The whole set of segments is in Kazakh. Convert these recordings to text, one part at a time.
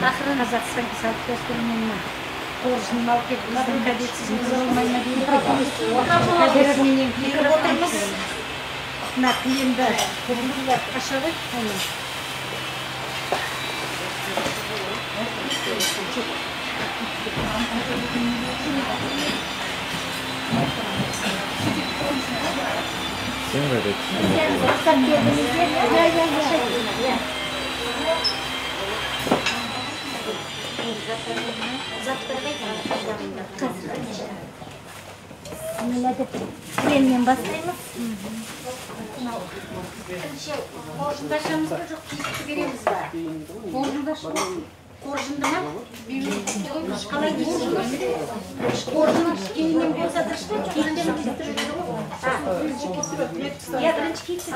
Қазақстан салт-дәстүрімен қоржынын алып келіп, біздің кәдетсізіміз болмай ма дейді. Кәдерменен киіп отырмыз. Мына кілемді қаша ғой. Сен қайда кілеммен бастаймыз. Қоржынды ашамыз ба жоқ, киікті береміз ба? Қоржынды ма? Қалай дейсіз? Қоржын киіммен болса дұрыс па? Киіктен киіктіреді ғой? Бірінші киікті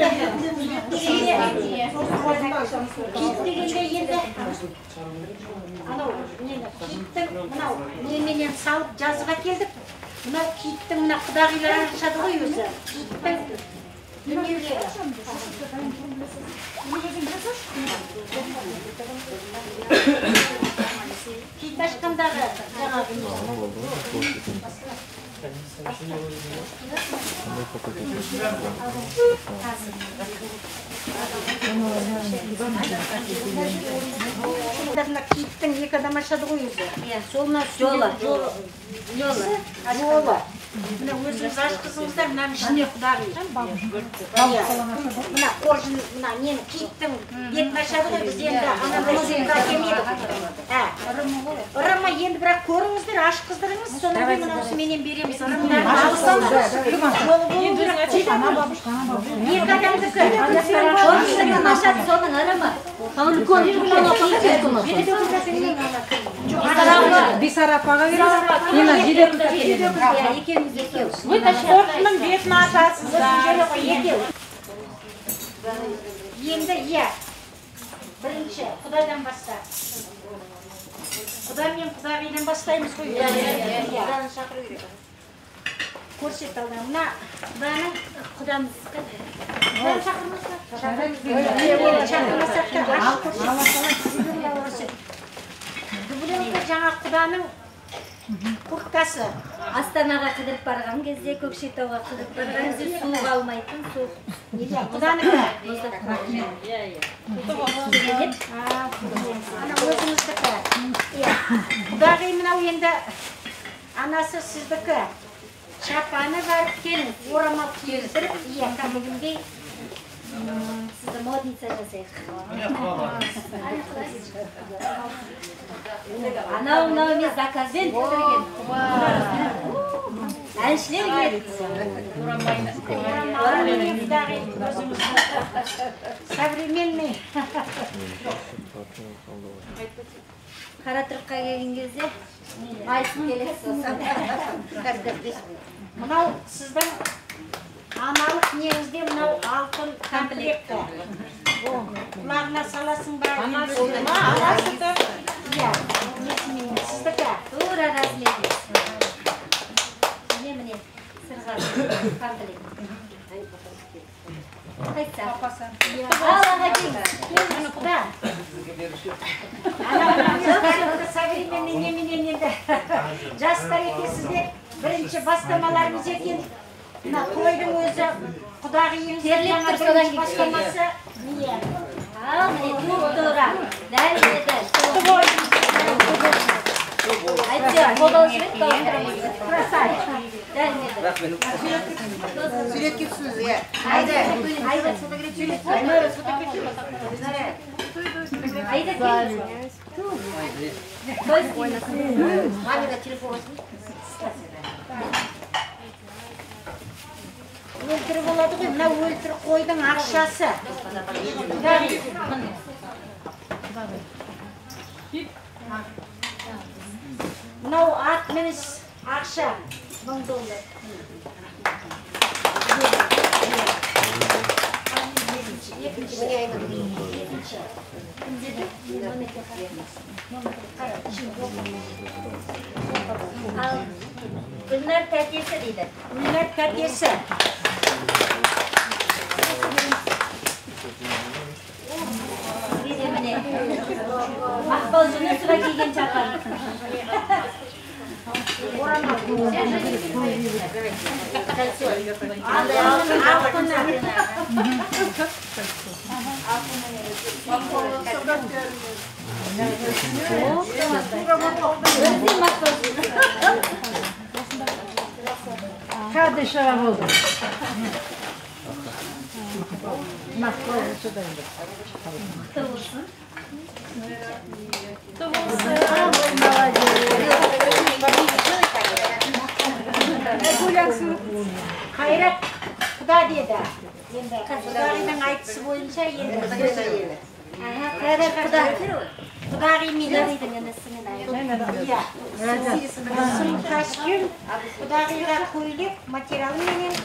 дегенде енді анау киіктің мынау неменен салып жазып әкелдік. Мынау киіктің мына құдағилар ашады ғой өзі. Киіктің дүниелері. Киік ашқандары жаңағы. Киіктің екі адам ашады ғой өзі. Жолы. Мына өзіңіз ашқызыңыздар, мына ішіне құдағи. Мына қоржын, мына нені киіктің бетін ашады ғой, біз енді анандай сенгі әкемедік. Ырымы енді бірақ көріңіздер, ашқыздырыңыз, соның кейін мынаусы менен береміз. Екі адамдікі. Соның ырымы. Бесарапаға береміз. Қоржынның бетін ашасыздар. Енді, бірінші, Құдайдан баста. Құдай мен Құдағидан бастаймыз ғой. Құданы шақыру керек. Көрсет алдан. Мына Құдамыз. Құданы шақырмаса? Шақырмасақ та көрсет. Дүбіленгі жаңа Құданың курткасы. Астанаға қыдырып барған кезде, Көкшетауға қыдырып барған кезде суға алмайтын су. Құданың ана өзіңіздікі. Құдағи мынау енді анасы сіздікі. Шапаны барып келін, орамал келдіріп, кәдімгідей сізді модница жасайық. Анау емес заказбен тігілген. Әншілер келеді. орамалмен Құдағи өзіңізді. Современный. Қаратұрыққа келген кезде айтып келесіз. Мынау сіздің аналық негізде мынау алтын комплектті. Құлағына саласың ба? Анасыды. Сіздікі. Тура размерде. Міне, сырға комплект. Қайтса. Алаға дейміз. Құда. Современный неменен енді жастар екенсіздер. Бірінші бастамаларымыз екен. Мына тойдың өзі Құдағиымыз жаңа бірінші бастамасы. Ал, міне, тура. Дәл еді. Айтса, қолдау жүрек дауыстырамыз. Дәл еді. Суретке түсіңіз, Айда, фотография. Айда, Өлтірі болады ғой, мына өлтірі қойдың ақшасы. Мынау ат мініс ақша. $1000. Ал Гүлнар тәтесі дейді. Гүлнар тәтесі. Міне, Maqbol Junusova kiygan chapar. Kardeşler oldu. Maqbol şurada. Hayrat Құда деді. Енді Құдағидің айтысы бойынша енді Құдағимен сым костюм, Құдағиға көйлек материалыменен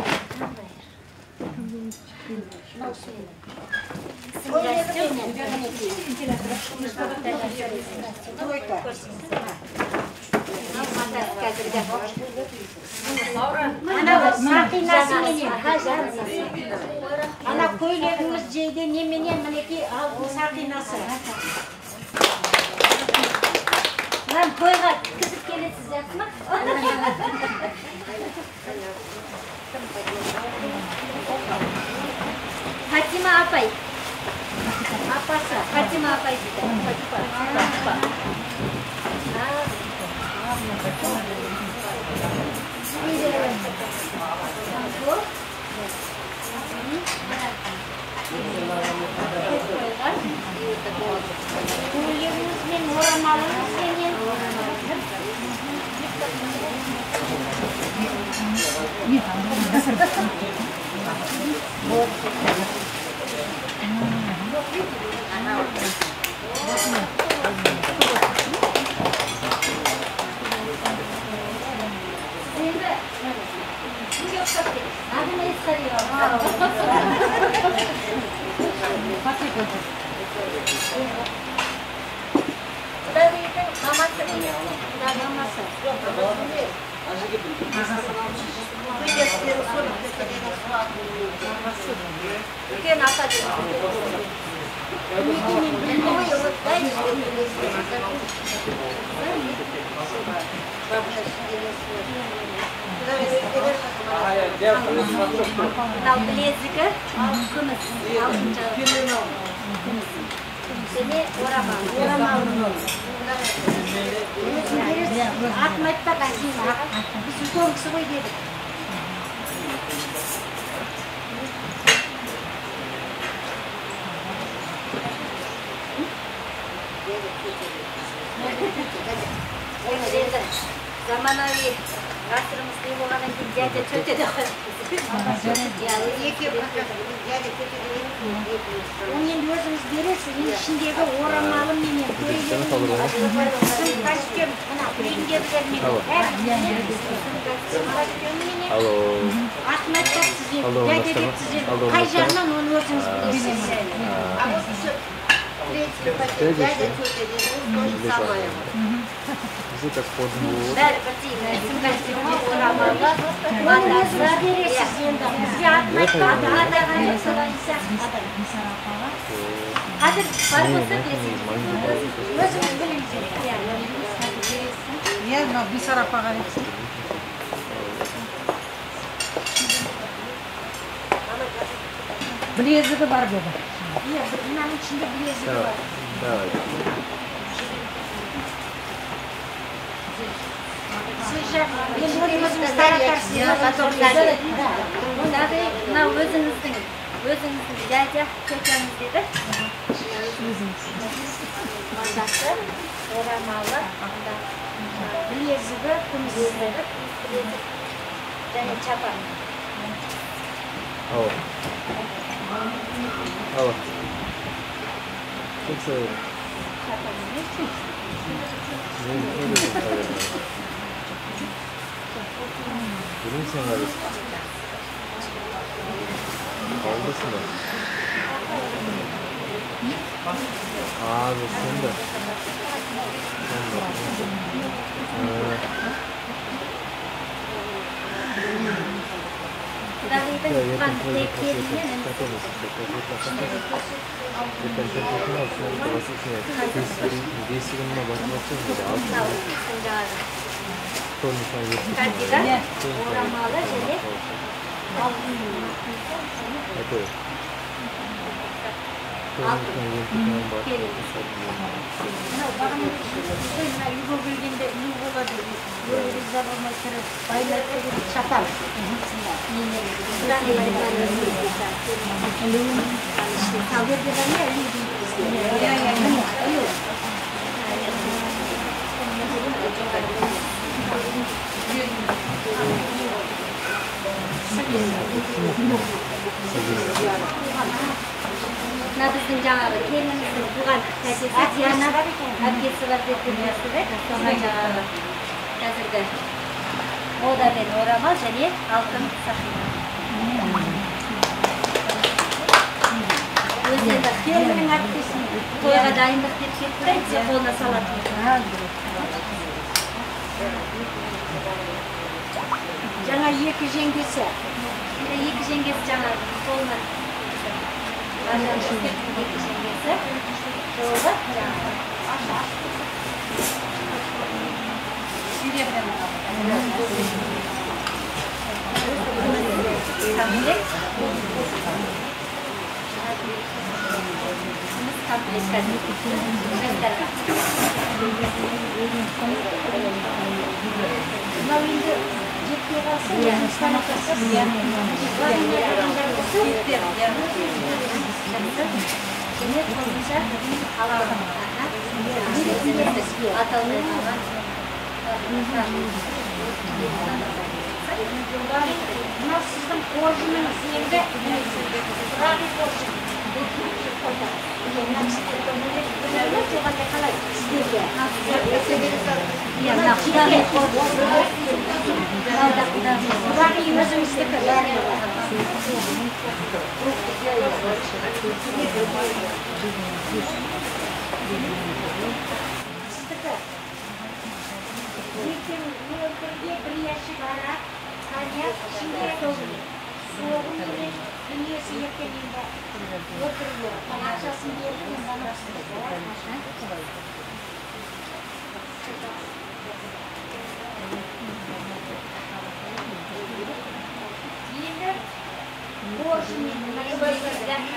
ана көйлегіміз жейде неменен мінекей ал сақинасы. Lan toyga kızıp gelesiz yapma. Fatima apay. Апасы. Fatima apay dedi. Көйлегіміз мен орамалымыз менен Al bilezigi, kumuş, altınca kumuş. Seni oramal. Атын айтпаған біз үлкен кісі ғой дедік. Заманауи ғасырымыз не болғаннан кейін дядя тетя деп Оны енді өзіңіз бересіз, ішіндегі орамалы менен, көйлегімен, костюм, мына үйіндегілермен, атын айтпақсыз енді, дядя депсіз енді, қай жағынан оны өзіңіз білесіз. Bizi так подмут. бәрі бірдей ісім костюмі орамалы Оны өзіңіз бересіз енді, бізге атын айтпақсыз. қазір бар болса бересің Өзіңіз біліңіздер. Ya, no, bir sarapa garipsin. Bilezigi var dedi. Mınaның içinde bilezigi var. Давай. Сыйша, енді өзіңіз таратарсыз. мына өзіңіздің дядя тетяңыз деді мандасы орамалы Білезігі, күмісі. және чапан Алло. Алло. Как зовут? Не буду, наверное. Benim sen arıyorsun. Kaldısın da. Abi sen de. Құдағидің туған тілектерінен 일단 전투 없으면 들어갔을 때 비스름만 başlatacağız bir de Sonrasında Kandida, oramalı, jadi. Hadi. Nah, біздің жаңағы келініміздің туған тәтесі Диана әпкесі бар деп білесіз, соған жаңағы қазіргі модамен орамал және алтын сақина. Өзі енді келіннің әпкесін тойға дайындық деп кетті, де қолына салатын. Жаңа екі жеңгесі. Екі жеңгесі жаңағы қолына екі жеңгесі жолда Мынау енді жетпей қалса, және қосымша аламын. Аталмай қалған. мынау сіздің қожыныңыз енді рағи қожын. Қалай сіздерге? Рағи өзіміздікі бәрі сіздікі. Ертең мөлкірге бір ящик арақ, коньяк, ішінде соғым емес, дүниесі ертең енді өтірілі. Ақшасын беріп, енді қожымен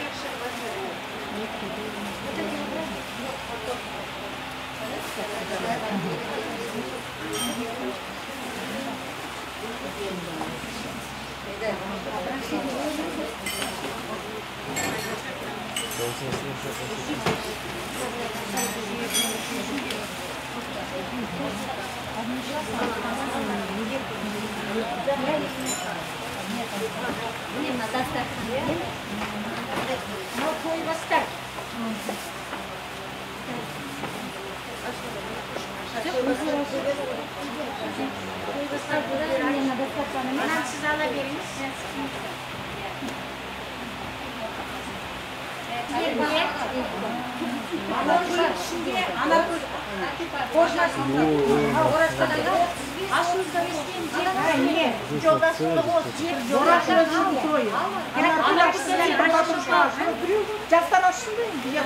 мынау тойбастар. Мынаны сіз ала беріңіз. Жастан ашынды енді.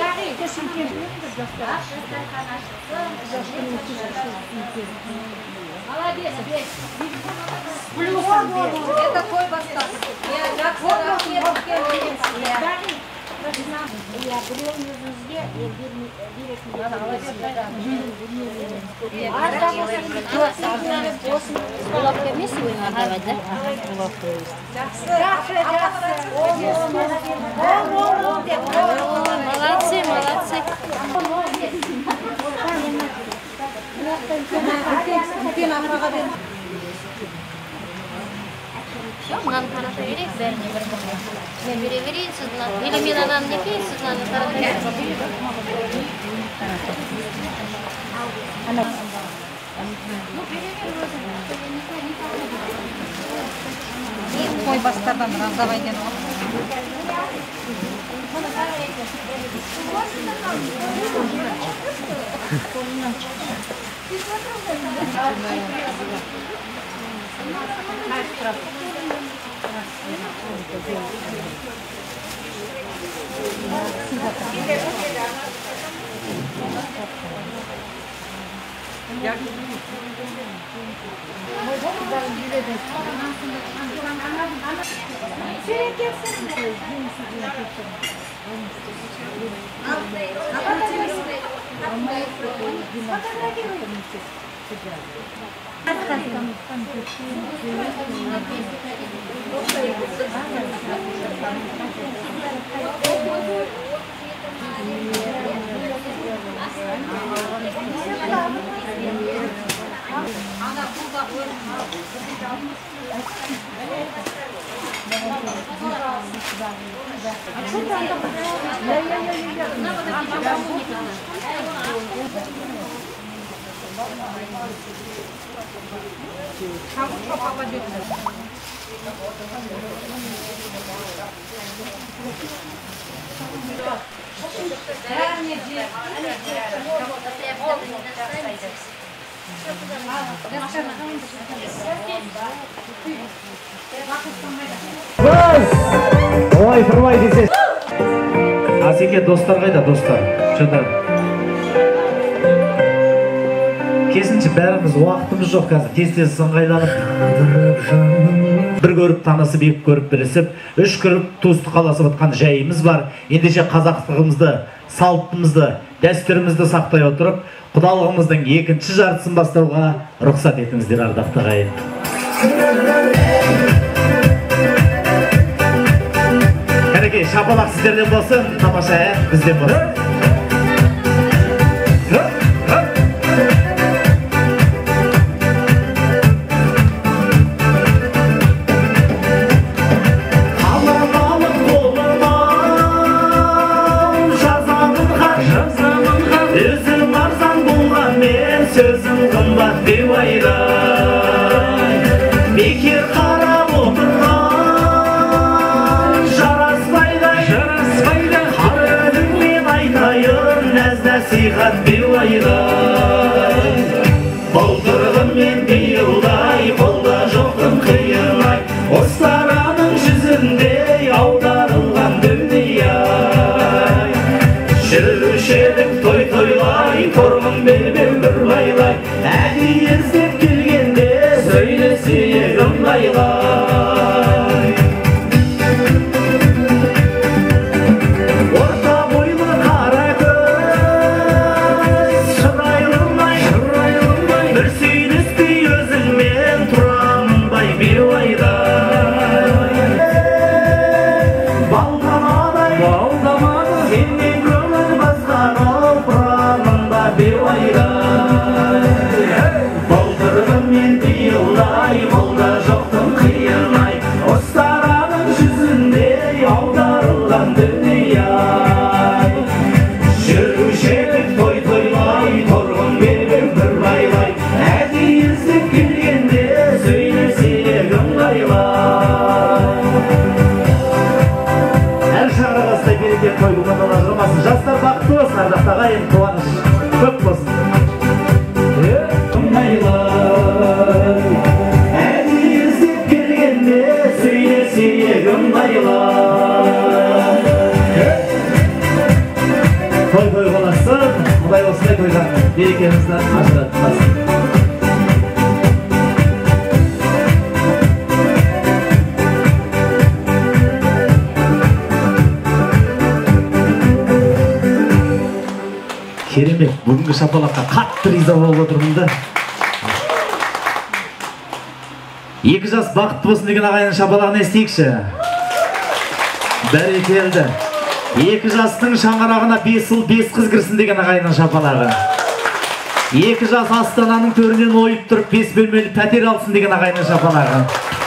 Это той бастап. Я біреуін өзіңізге Головка емес ойын давай, да? Молодцы, молодцы. Все, мынаны тарата берейік, бәріне бір-бір. Мен бере берейін, сіз мынаны. Или мен ананы не кейін, сіз мынаны тарата берейін. Қой бастардан раздавай ден ол. Ой, тұрмай десе. Асеке, достар қайда, достар? Что-то Кесінші бәріміз уақытымыз жоқ қазір. Тез-тез ыңғайланып, бір көріп танысып, екі көріп білісіп, үш көріп туысты қаласып отқан жайымыз бар. Ендеше қазақтығымызды, салтымызды, дәстүрімізді сақтай отырып, құдалығымыздың екінші жартысын бастауға рұқсат етіңіздер, ардақты ағайын. Кәнекей, шапалақ сіздерден болсын, тамаша ән бізден болсын. Сөзім қымбат деп айдай, бекер қарап отырған жараспайды, қар өліңмен айтайын, нәз насихат деп айдай. Былтырғы мен биылдай, қолда жоқтың қиын-ай, остараның жүзіндей аударылған дүние-ай. Жүруші едік той-тойлай, торғын бел-бел бір байлай, әдейі іздеп келгенде сөйлесек ыңғайлай. Орта бойлы қара көз, шырайлымай, бір сөйлеспей өзіңмен тұрамын бай беуайдай. Балдамадай, сенен көңіл басқарып тұрамын ба беуайдай. Былтырғы мен биылдай, қолда жоқтың қиын-ай, остараның жүзіндей аударылған дүние-ай. Жүруші едік той-тойлай, торғын бел-бел бір байлай, әдейі іздеп келгенде сөйлесек ыңғайлай. Әр шағырағастай береке той бұғанала жырмасын. Жастар бақытты болсын, ардақты ағайын, қуаныш көп болсын. Ыңғайлай, әдейі іздеп келгенде сөйлесек ыңғайлай. Той боласын, Құдай осындай тойға берекемізді ажыратпасын. Керемет, бүгінгі шапалаққа қатты риза болып отырмын да. Екі жас бақытты болсын деген ағайын шапалағын естейікші. Бәрекелді. Екі жастың шаңырағына 5 ұл 5 қыз кірсін деген ағайынның шапалағы. Екі жас Астананың төрінен ойып тұрып 5 бөлмелі пәтер алсын деген ағайынның шапалағы.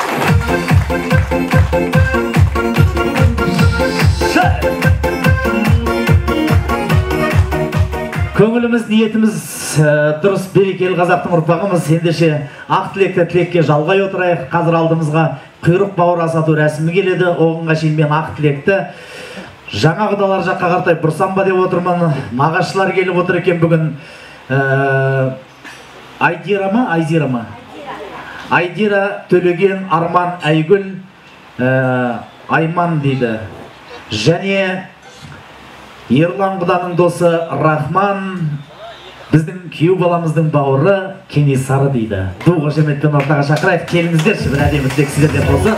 Көңіліміз, ниетіміз дұрыс, берекелі қазақтың ұрпағымыз. Ендеше ақ тілекті тілекке жалғай отырайық. Қазір алдымызға құйрық бауыр асату рәсімі келеді. Оғынға шейін мен ақ тілекті жаңа құдалар жаққа қартай бұрсам ба деп отырмын. Нағашылар келіп отыр екен бүгін. Айдира ма? Айдира, Төлеген, Арман, Айгүл, Айман дейді. Және Ерлан құданың досы Рахман, біздің күйеу баламыздың бауыры Кенесары дейді. Ду қошеметпен ортаға шақырайық, келіңіздерші, бір әдемі тілек сіздерден болсын.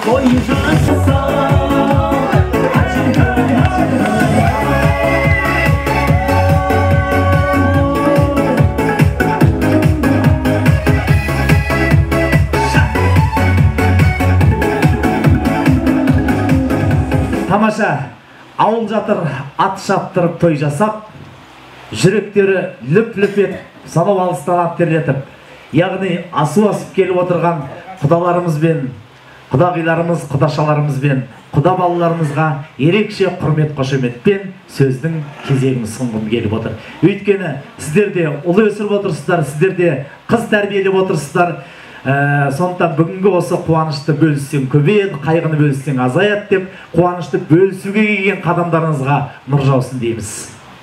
Тамаша, ауыл жатыр, ат шаптырып той жасап, жүректері лүп-лүп етіп, санау алыстан ат терлетіп, яғни асу-асып келіп отырған құдаларымызбен, құдағиларымыз, құдашаларымызбен, құда балаларымызға ерекше құрмет қошеметпен сөздің кезегін ұсынғым келіп отыр. Өйткені сіздер де ұлы өсіріп отырсыздар, сіздер де қыз тәрбиелеп отырсыздар. Сондықтан бүгінгі осы қуанышты бөліссең көбейеді, қайғыны бөліссең азаяды деп, қуанышты бөлісуге келген қадамдарыңызға нұр жаусын дейміз.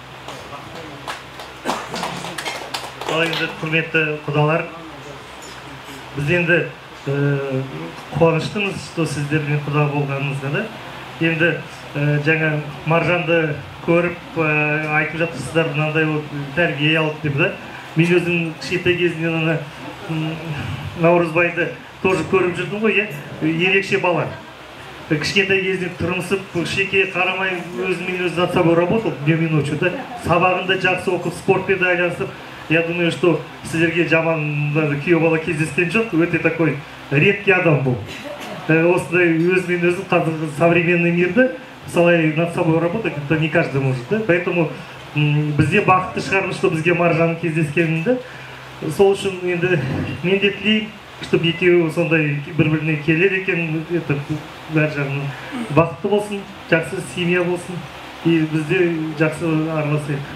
Енді құрметті құдалар, біз енді қуаныштымыз сіздермен құда болғанымызға да. Енді жаңа Маржанды көріп айтып жатырсыздар, мынандай тәрбие алып деп да. Мен өзім кішкентай кезінен Наурызбайды тоже көріп жүрдім ғой, ерекше бала. Кішкентай кезінен тұрмысып, шеке қарамай өзімен өзі над собой работал, дневной учета, сабағында жақсы оқып, спортпен айналысып. Я думаю, что сіздерге жаман күйеу бала кездескен жоқ, өте такой редкий адам бұл. Осындай өзімен өзі қазіргі современный мирді солай над собой работать, это не каждый может, да? Поэтому бізде бақытты шығармыз, что бізге Маржан кездескенінде. Сол үшін енді мен де тілеймін, чтобы екеуі сондай бір-біріне келер екен, бәр жағынан бақытты болсын, жақсы семья болсын, и бізде жақсы араласайық.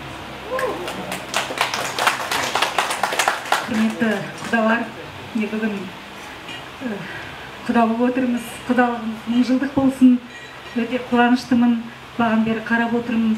Құрметті құдалар, бүгін құда болып отырмыз, құдалығымыз мың жылдық болсын, өте қуаныштымын, баған бері қарап отырмын,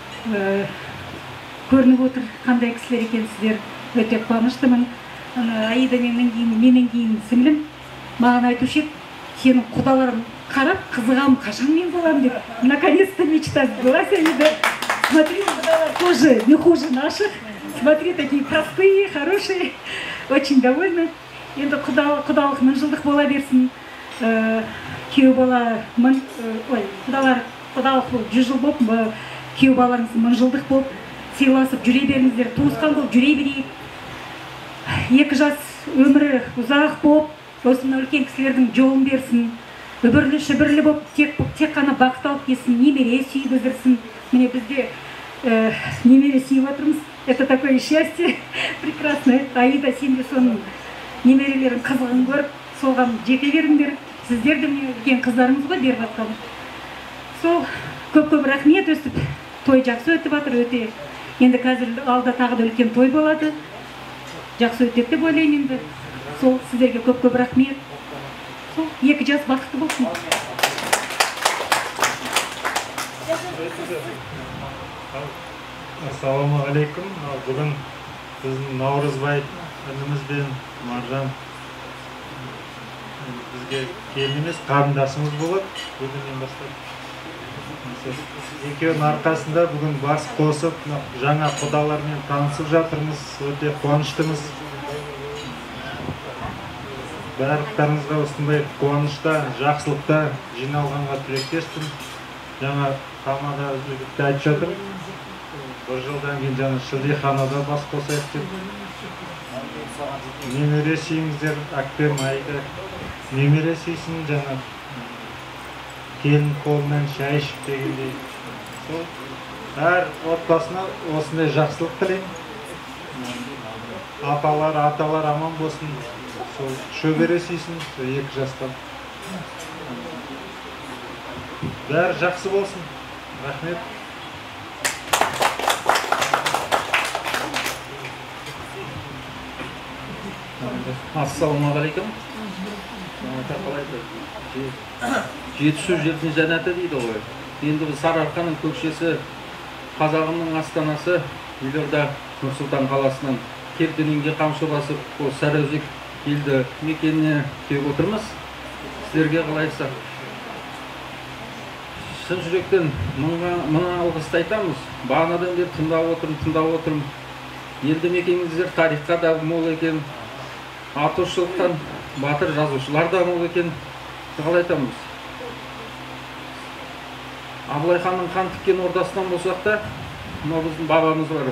көрініп отыр қандай кісілер екенсіздер. Өте қуаныштымын. Аида менен кейін сіңлім маған айтушы еді, сенің құдаларың қарап, қызығам, қашан мен боламын деп. Наконец-то мечта сбылась, Аида. Смотри, құдалар тоже не хуже наших. Смотри, такие простые, хорошие. Очень довольны. Енді құдалық мың жылдық бола берсін. Күйеу бала құдалық 100 жыл болып, күйеу баларыңыз мың жылдық болып, сыйласып жүре беріңіздер, туысқан болып жүре берейік. Екі жас өмірі ұзақ болып, осындай үлкен кісілердің жолын берсін, үбірлі шүбірлі болып, тек қана бақыт алып келсін, немере сүйгіздірсін. Міне бізде немере сүйіп отырмыз. Это такое счастье прекрасное. Аида, сен де соның немерелерін қызығын көріп, соған жете беріңдер. Сіздер де міне үлкен қыздарыңыз ғой беріп жатқан. Сол көп-көп рахмет, өстіп той жақсы өтіп жатыр, өте. Енді қазір алда тағы да үлкен той болады. Жақсы өтеді деп ойлаймын енді. Сол сіздерге көп-көп рахмет. Сол екі жас бақытты болсын. Ассалаумағалейкум. Бүгін біздің Наурызбай інімізбен Маржан бізге келін емес, қарындасымыз болады. Бүгіннен бастап. Екеуінің арқасында бүгін бас қосып, жаңа құдалармен танысып жатырмыз, өте қуаныштымыз. Барлықтарыңызға осындай қуанышта, жақсылықта жиналғанға тілектеспін. Жаңа Хамада жігітті айтып жатыр. Бір жылдан кейін жаңа шілдеханада бас қосайық деп. Немере сүйіңіздер, Акпен, Аида. Немере сүйсін жаңа. Келін қолынан шай ішіп дегендей. Әр отбасына осындай жақсылық тілеймін. Аталар аман болсын. Шөбере сүйсін, екі жастан. Бәрі жақсы болсын. Рахмет. Ассалаумағалейкум. Жетісу жердің жәннаты дейді ғой. Енді бұл Сарыарқаның көкшесі, қазағымның астанасы, елорда Нұр-Сұлтан қаласынан Кертенеңге қамшы басып, Сарыөзек елді мекеніне келіп отырмыз. Сіздерге қалайса шын жүректен мың алғысты айтамыз. Бағанадан бері тыңдап отырмын. Елді мекеніңіздер тарихқа да мол екен, атышылықтан батыр жазушылар да мол екен. Қалай айтамыз? Абылай ханның қан тіккен ордасынан болсақ та, мынау біздің бабамыз бар.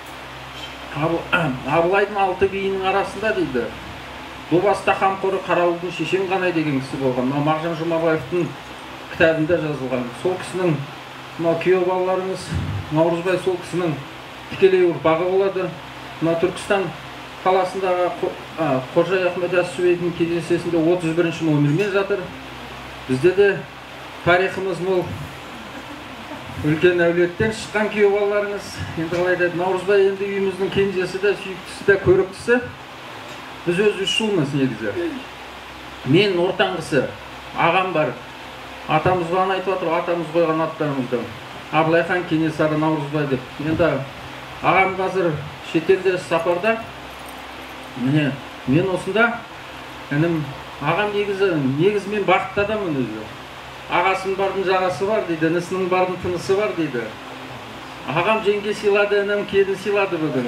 Абылайдың 6 биінің арасында дейді, Добаста қамқоры Қарауылдың шешен ғанай деген кісі болған. Мағжан Жұмабаевтың кітабында жазылған. Сол кісінің, күйеу балаларыңыз Наурызбай сол кісінің тікелей ұрпағы болады. Түркістан қаласындағы Қожа Ахмет Яссауидің кесенесінде 31-ші номермен жатыр. Бізде де тарихымыз мол. Үлкен әулеттен шыққан күйеу балаларыңыз. Енді қалай деді, Наурызбай енді үйіміздің кенжесі де, сүйіктісі де, көріктісі. Біз өз 3 ұлмыз негізі. Мен ортаңғысы, ағам бар. Атамыз ғана айтып отыр, атамыз қойған аттарымыздан. Абылай хан, Кенесары, Наурызбай деп. Енді ағам қазір шетелде сапарда. Міне, мен осында, ағам негізі мен бақытты адаммын өзі. Ағасының бардың жағасы бар дейді, інісінің бардың тынысы бар дейді. Ағам жеңге сыйлады, інім келін сыйлады бүгін.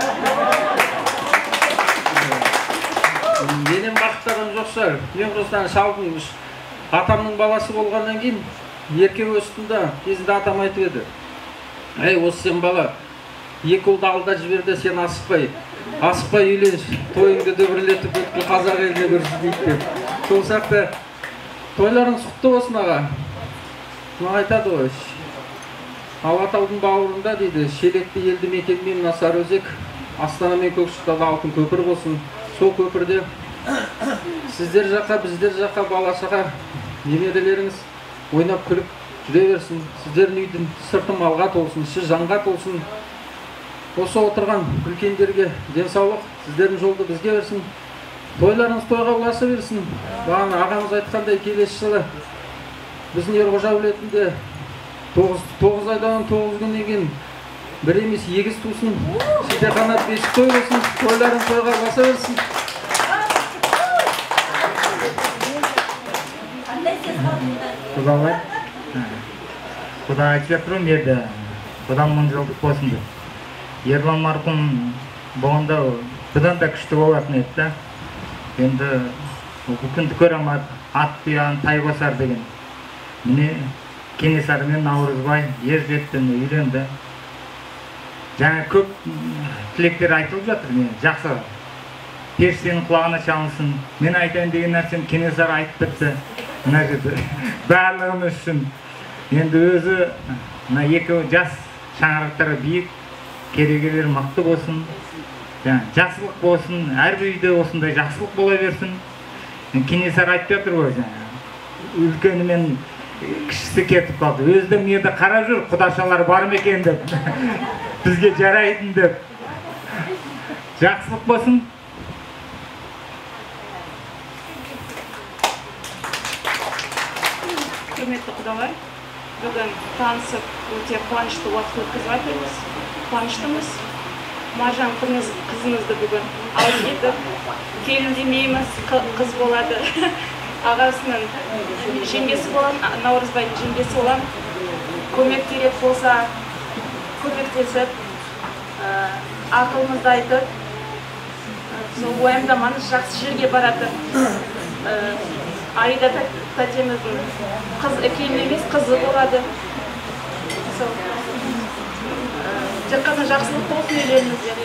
Менен бақытты адам жоқ шығар. Мен просто шалдың атамның баласы болғаннан кейін ерке өстінде кезінде атам айтып еді. Ей, осы сен бала, 2 ұлды алда жіберді, сен асықпай үйлен, тойыңды дүбірлетіп бүткіл қазақ еліне көрсін дейді деп. Сол сияқты тойларыңыз құтты болсын аға. Мына айтады ғой, Алатаудың бауырында дейді, шелекті елді мекенмен Сарыөзек, Астана мен Көкшетауда алтын көпір болсын. Сол көпірде сіздер жаққа, біздер жаққа, бала-шаға, немерелеріңіз ойнап күліп жүре берсін. Сіздердің үйдің сырты малға толсын, іші жанға толсын. Осы отырған үлкендерге денсаулық, сіздердің жолды бізге берсін. Тойларыңыз тойға ұласа берсін. Бағана ағамыз айтқандай келесі жылы біздің Ерғожа әулетінде 9 айдан 9 күннен кейін бір емес 2 тусын, шете қанат 5 той болсын, тойларың тойға ұласа берсін. Құдалар, Құда айтып жатырмын еді, бұдан 1000 жылдық болсын деп. Ерлан марқұм болғанда бұдан да күшті болатын еді. Енді күнді көремат, ат тұяғын тай басар деген. Міне Кенесары мен Наурызбай ер жетті, үйленді. Жаңа көп тілектер айтылып жатыр, жақсы. Періштенің құлағына шалынсын. Мен айтайын деген нәрсем Кенесары айтып бітті. Мына жерде барлығымыз үшін. Енді өзі екеуі жас, шаңырақтары биік, керегелер мықты болсын. Жақсылық болсын, әрбір үйде осындай жақсылық бола берсін. Кенесары айтып жатыр ғой, үлкені мен кішісі кетіп қалды. Өздің енді қарап жүр, құдашалар бар ма екен деп, бізге жарайтын деп. Жақсылық болсын. Құрметті құдалар, бүгін танысып, өте қуанышты уақыт өткізіп жатырмыз. Қуаныштымыз. Маржан қызымызды бүгін алып етіп, келін демейміз, қыз болады. Ағасының жеңгесі болам, Наурызбайдың жеңгесі болам. Көмек керек болса, көмектесіп, ақылымызды айтып, сол уайымдамаңыз, жақсы жерге барады. Аида тәтеміздің келін емес, қызы болады. Тек қана жақсылық болсын үйлеріңіздер.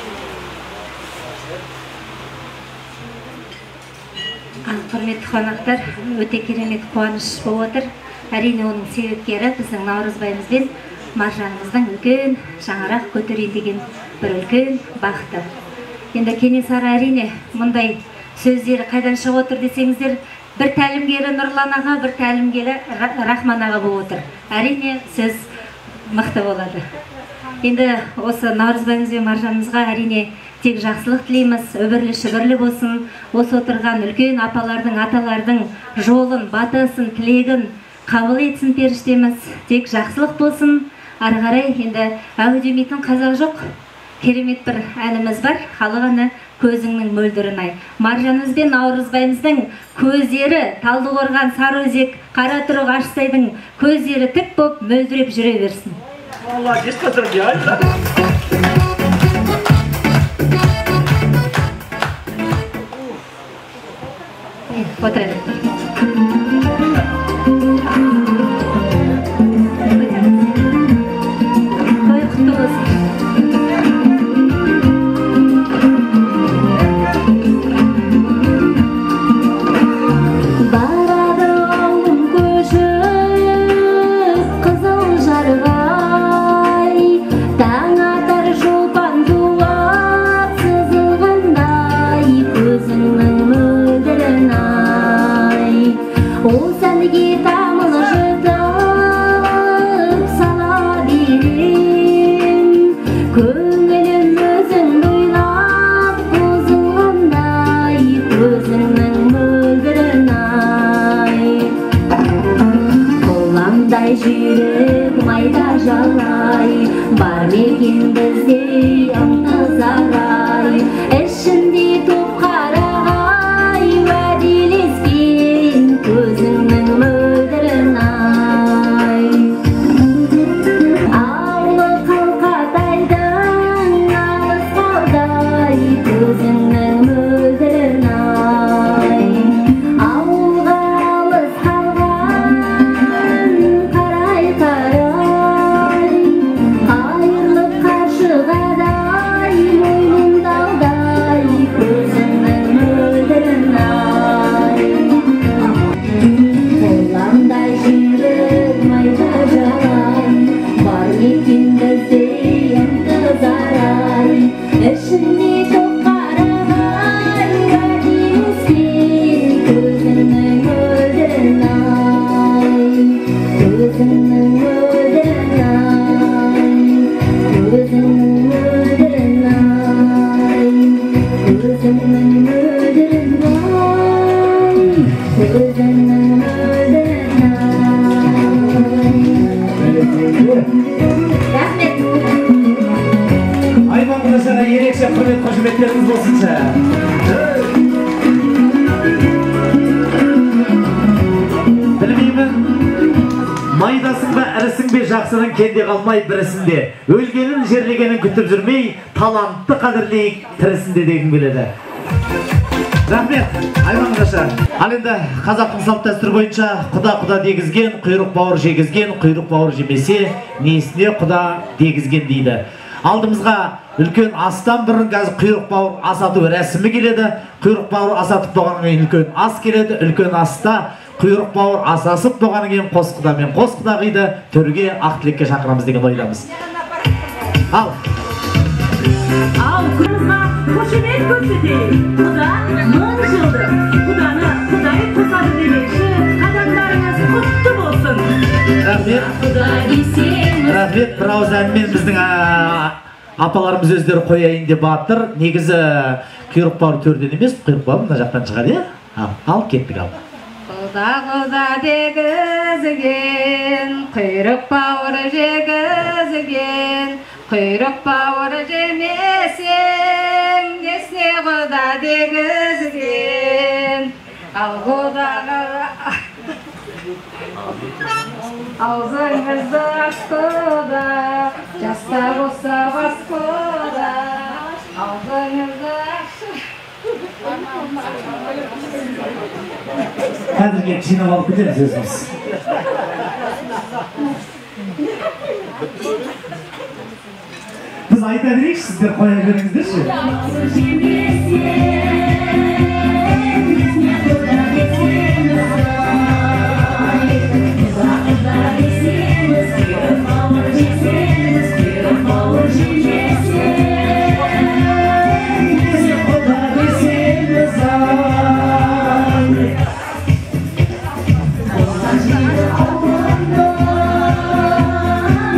Құрметті қонақтар, өте керемет қуаныш болып отыр. Әрине оның себепкері біздің Наурызбайымыз бен Маржанымыздың үлкен шаңырақ көтерейін деген бір үлкен бақыты. Енді Кенесары әрине мұндай сөздері қайдан шығып отыр десеңіздер, бір тәлімгері Нұрлан аға, бір тәлімгері Рахман аға болып отыр. Әрине сөз мықты болады. Енді осы Наурызбайымыз бен Маржанымызға әрине тек жақсылық тілейміз, өмірлі шүбірлі болсын. Осы отырған үлкен апалардың, аталардың жолын, батасын, тілегін қабыл етсін періштеміз. Тек жақсылық болсын. Ары қарай енді әу демейтін қазақ жоқ. керемет бір әніміз бар. Халық әні көзіңнің мөлдірін ай. Маржанымыз бен Наурызбайымыздың көздері Талдықорған, Сарыөзек, Қаратұрық, Ашсайдың көздері тік боп мөлдіреп жүре берсін. Алла, кеш қатырды, айта. Отырайық. Той құтты болсын. Барады ауылым көшіп, қызыл жарғай, таң атар жолпан тулап, сызылғандай көзіңнің мөлдірін ай. Ол сәнге тамыл жұтып сала берем, көңілім өзіңді ойлап бұзылғандай көзіңнің мөлдірін ай. Қоламдай жүрек майда жалай, бар мекен біздей ынтызар ай. Ішінде топ қарағай, уәделескен көзіңнің мөлдірін ай. Аулы қалқатайдың алыс қалдай көзіңнің мөлдірін ай. Ауылға алыс қалған қарай-қарай, айырылып қаршығадай мойнымдаудай көзіңнің мөлдірін ай. Қоламдай жүрек майда жалай, бар екен біздей ынтызар ай. Ішінде топ қарағай, уәделескен көзіңнің мөлдірін ай. Көзіңнің мөлдірін ай. Көзіңнің мөлдірін ай. Көзіңнің мөлдірін ай. Көзіңнің мөлдірін ай. Рахмет. Айман Нұржанға ерекше құрмет қошеметтеріңіз болсыншы. Білмеймін, майдасың ба, ірісің бе, жақсының кенде қалмай бірісінде. Өлгенін, жерлегенін күтіп жүрмей, талантты қадірлейік тірісінде дегім келеді. Рахмет, Айман Нұржан. Ал енді қазақтың салт дәстүрі бойынша құда дегізген, құйрық бауыр жегізген, құйрық бауыр жемесе, несіне құда дегізген дейді. Алдымызға үлкен астан бұрын қазір құйрық бауыр асату рәсімі келеді. Құйрық бауыр асатып болғаннан кейін үлкен ас келеді. Үлкен аста құйрық бауыр асасып болғаннан кейін қос құда мен қос құдағиды төрге ақ тілекке шақырамыз деген ойдамыз. Ал Құдымызға қошемет көрсетейік. Құда мың жылды, құданы құдай қосады демекші, қадамдарыңыз құтты болсын. рахмет. Рахмет, бір ауыз әнмен біздің апаларымыз өздері қояйын деп батыр. Негізі құйрық бауыр төрден емес, құйрық бауыр мына жақтан шығады, е? Ал, кеттік ал. Құда дегізген, құйрық бауыр жегізген, құйрық бауыр жемесең, несіне құда дегізген. Ал құдаға аузыңызды аш құда, жаста болса бас құда, аузыңызды аш. Қазірге жинап алып кетеміз өзіміз. Біз айта берейік, сіздер қоя беріңіздерші.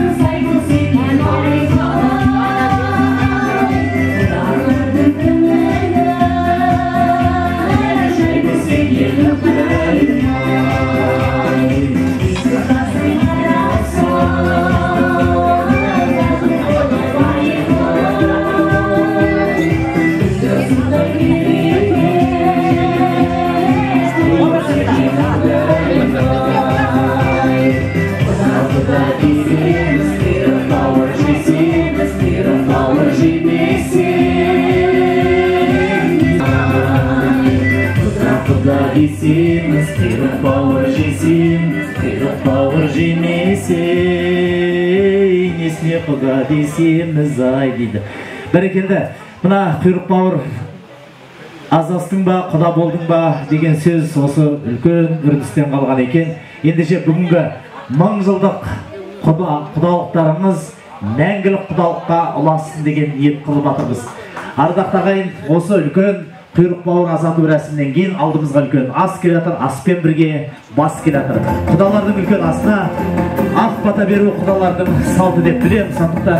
Thank you. десеміз, құйрық бауыр жесеміз, құйрық бауыр жемесе, несіне құда десеміз ай дейді. Бәрекелді, мына құйрық бауыр азастың ба, құда болдың ба деген сөз осы үлкен үрдістен қалған екен. Ендеше бүгінгі 1000 жылдық құдалықтарымыз мәңгілік құдалыққа ұлассын деген ниет қылып жатырмыз. Ардақты ағайын, осы үлкен құйрық бауыр азандық рәсімнен кейін алдымызға үлкен ас келе жатыр, аспен бірге бас келе жатыр. Құдалардың үлкен асына ақ бата беру құдалардың салты деп білемін. Сондықтан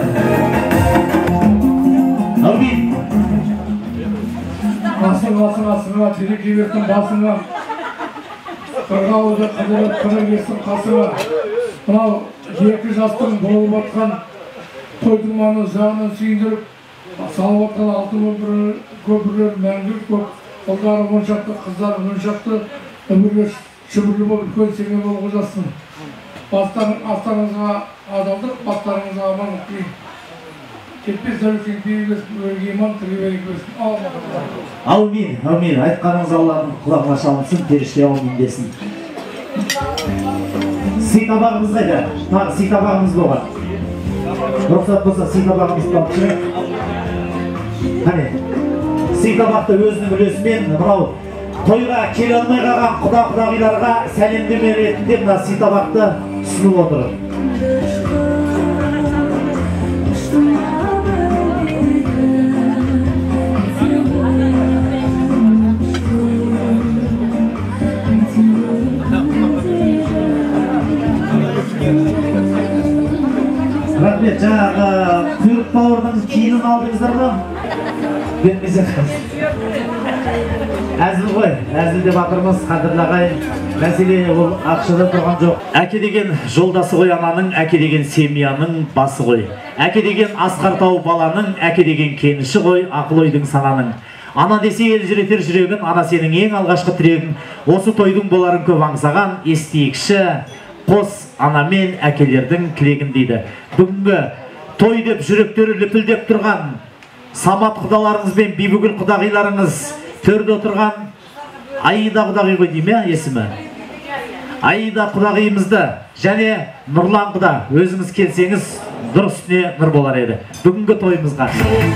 әумин. Асыңа, терек берсін басыңа, қырғауды қыдырып қырып берсін қасыңа. Мынау екі жастың болып атқан тойдырманы жағынан сүйіндіріп, салып атқан алтын көпірлер мәңгілік көп, ұлдары моншақты, қыздары моншақты, өмірге шүбірлі болып, үлкен семья болып жассын. Астарыңызға адалдық, бастарыңызға амандық дейін. Кетпес дәулеттен берілес, өрге иман, тілге берек берсін. Аумин, аумин. Айтқаныңыз Алланың құлағына шалынсын, періште аумин десін. Сый табағымыз қайда? Тағы сый табағымыз болған. Рұқсат болса, сый табағымыз алып жүрек. Қане, сый табақты өзінің үлесімен, мынау тойға келе алмай қалған құда-құдағиларға сәлемдеме ретінде мына сый табақты ұсынып отыр. Рахмет, жаңағы құйрық бауырдың киімін алдыңыздар ма? Бермесек. Әзіл ғой, әзіл деп жатырмыз, қадірлі ағайын. Мәселе ол ақшада тұрған жоқ. Әке деген жолдасы ғой ананың, әке деген семьяның басы ғой. Әке деген асқар тау баланың, әке деген кеніші ғой, ақыл ойдың сананың. Ана десе ел жүретер жүрегін, ана сенің ең алғашқы тірегің. Осы тойдың боларын көп аңсаған, естейікші, қос ана мен әкелердің тілегін дейді. Бүгінгі той деп жүректері лүпілдеп тұрған самат құдаларыңыз бен бибігүл құдағиларыңыз, төрде отырған Аида құдағи ғой дейме есімі? Аида құдағиымызды және Нұрлан құда өзіңіз келсеңіз нұр үстіне нұр болар еді. Бүгінгі тойымызға.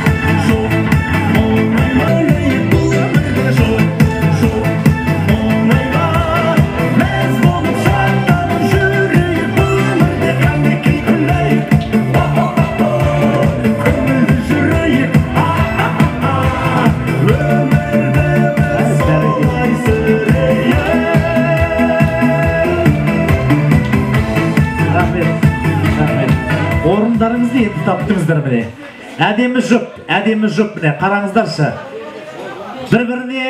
Орындарыңызды етіп таптыңыздар міне. Әдемі жұп міне, қараңыздаршы. Бір-біріне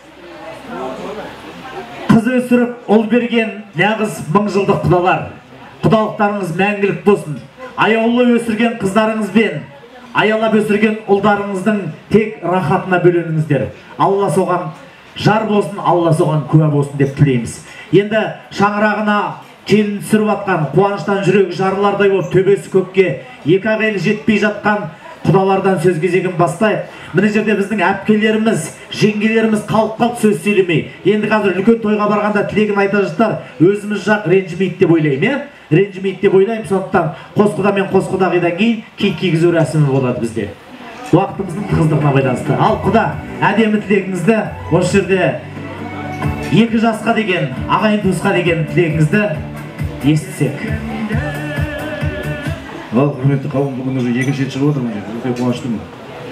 қыз өсіріп, ұл берген нағыз 1000 жылдық құдалар. Құдалықтарыңыз мәңгілік болсын. Аяулы өсірген қыздарыңыз бен аялап өсірген ұлдарыңыздың тек рахатына бөленіңіздер. Алла соған жар болсын, Алла соған куә болсын деп тілейміз. Енді шаңырағына келін түсіріп атқан, қуаныштан жүрегі жарылардай болып төбесі көкке екі ағайлы жетпей жатқан құдалардан сөз кезегін бастайық. Мына жерде біздің әпкелеріміз, жеңгелеріміз қалып сөз сөйлемей. Енді қазір үлкен тойға барғанда тілегін айта жатар, өзіміз жақ ренжімейді деп ойлаймын, ренжімейді деп ойлаймын. Сондықтан қос құда мен қос құдағидан кейін киіт кигізу рәсімі болады бізде. Уақытымыздың тығыздығына байланысты. Ал құда, әдемі тілегіңізді осы жерде екі жасқа деген, ағайын туысқа деген тілегіңізді естісек. Ал құрметті қауым, бүгін уже екінші рет шығып отырмын, өте қуаныштымын.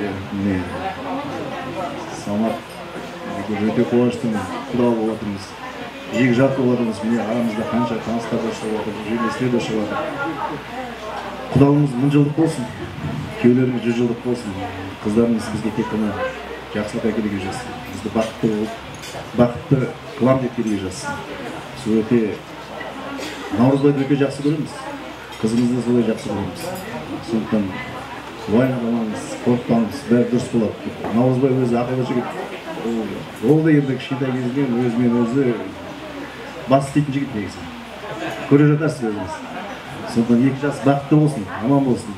Самат, өте қуаныштымын, құда болып отырмыз. Екі жақ болып отырмыз, міне арамызда қанша таныстар да шығып отыр, жерлестер де шығып отыр. Құдалығымыз 1000 жылдық болсын, күйеулеріміз 100 жылдық болсын, қыздарымыз бізге тек қана жақсылық әкелуге жазсын, бізді бақытты қылам деп келуге жазсын. Сол өте Наурызбайды өте жақсы көреміз, қызымызды солай жақсы көреміз. Сондықтан уайымдамаңыз, қорықпаңыз, бәрі дұрыс болады. Наурызбай өзі ақылы жігіт, ол да енді кішкентай кезінен өзімен өзі бас істейтін жігіт негізі. Көре жатарсыз өзіңіз. Сондықтан екі жас бақытты болсын, аман болсын.